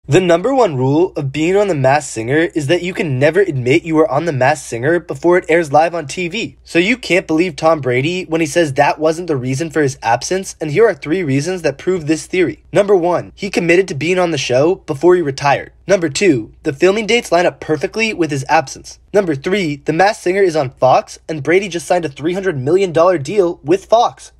The number one rule of being on The Masked Singer is that you can never admit you were on The Masked Singer before it airs live on TV. So you can't believe Tom Brady when he says that wasn't the reason for his absence, and here are 3 reasons that prove this theory. Number 1, he committed to being on the show before he retired. Number 2, the filming dates line up perfectly with his absence. Number 3, The Masked Singer is on Fox, and Brady just signed a $300 million deal with Fox.